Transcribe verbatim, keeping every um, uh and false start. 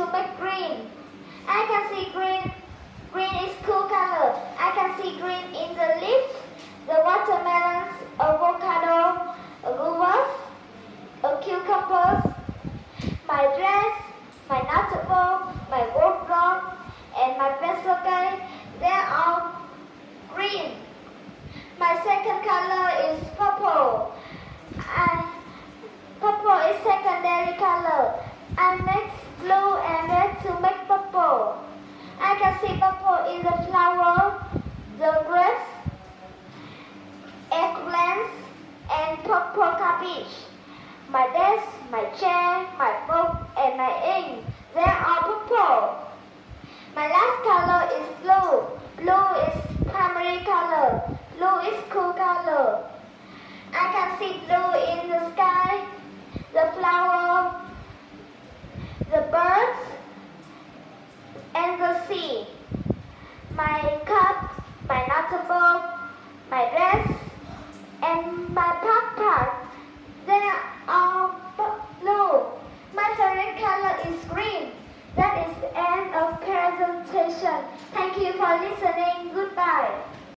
to make green. I can see green. Green is cool color. I can see green in the leaves, the watermelons, avocado, guavas, cucumbers. My dress, my notebook, my wardrobe, and my pencil case, they're all green. My second color is purple. I, purple is secondary color. I mix blue and red to make purple. I can see purple in the flower, the grapes, eggplants, and purple cabbage. My desk, my chair, my book, and my ink, they are purple. My last color is blue. Blue is primary color. Blue is cool color. I can see blue in the sky, the flower, the birds, and the sea. My cup, my notebook, my dress, and my backpack.